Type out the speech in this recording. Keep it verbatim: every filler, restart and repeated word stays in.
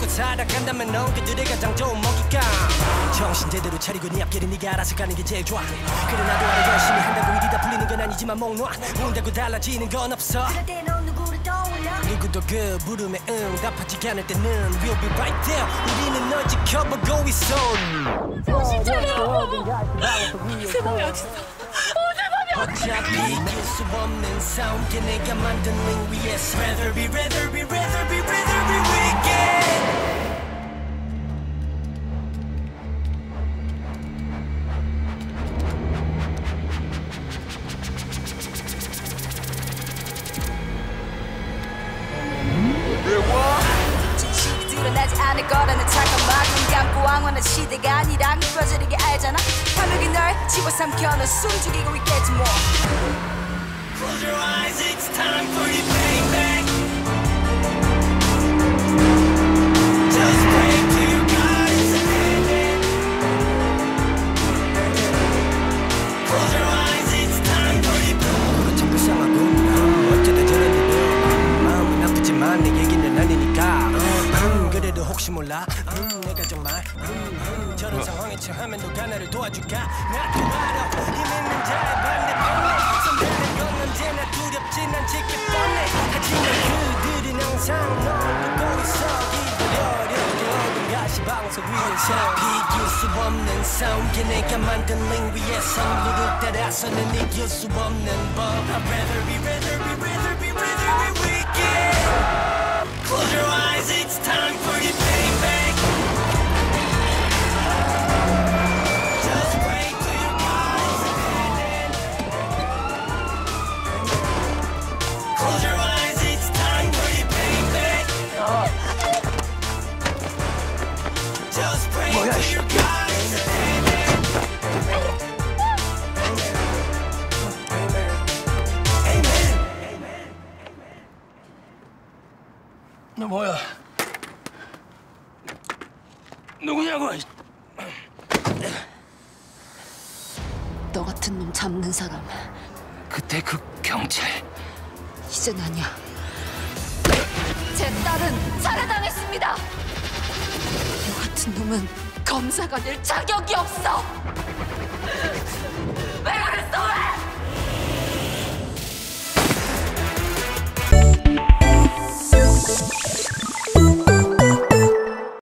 먹고 살아간다면 넌 그들의 가장 좋은 먹이감. 정신 제대로 차리고 네 앞길은 네가 알아서 가는 게 제일 좋아. 그래 나도 알아 열심히 한다고 일이 다 풀리는 건 아니지만 목 놓아. 운다고 달라지는 건 없어. 그럴 때 넌 누구를 떠올려? 누구도 그 부름에 응답하지 않을 때는 We'll be right there. 우리는 널 지켜보고 있어. 정신 차려. 세상에 어딨어. 어차피 이길 수 없는 싸움 걔네가 만든 링 위에서 Rather be, rather be, rather be, rather be wicked. 드러나지 않을 거라는 착각만 눈 감고 왕원한 시대가 아니란 걸 뼈저리게 알잖아. 화면이 널 집어삼켜 널 숨죽이고 있겠지 뭐. Close your eyes, it's time for you baby. Just pray to your God is ahead. Close your eyes, it's time for you baby. 참 불쌍하군. 어쩌다 저런 일도 마음은 아프지만 내 얘기는 아니니까. 그래도 혹시 몰라 음, 내가 정말 음, 음, 저런 상황에 처하면 누가 나를 도와줄까. 나도 알아 힘 있는 자의 반대편에 선별된 건 언제나 두렵진 않지 뻔해. 하지만 그들은 항상 널 보고 있어. 기다려려게 어딘가 시방석 위에서 이길 수 없는 싸움 걔네가 만든 링 위에서 누를 따라서는 이길 수 없는 법. I'd rather be, rather be, rather be, rather be wicked. Close your eyes, it's time for you, baby. Just pray to your God is ahead. Close your eyes, it's time for you, baby. Just pray to your God is ahead. Amen. 너 뭐야? 누구냐고? 너 같은 놈 잡는 사람 그때 그 경찰 이젠 아니야. 제 딸은 살해당했습니다. 너 같은 놈은 검사가 될 자격이 없어. 왜 그랬어 왜?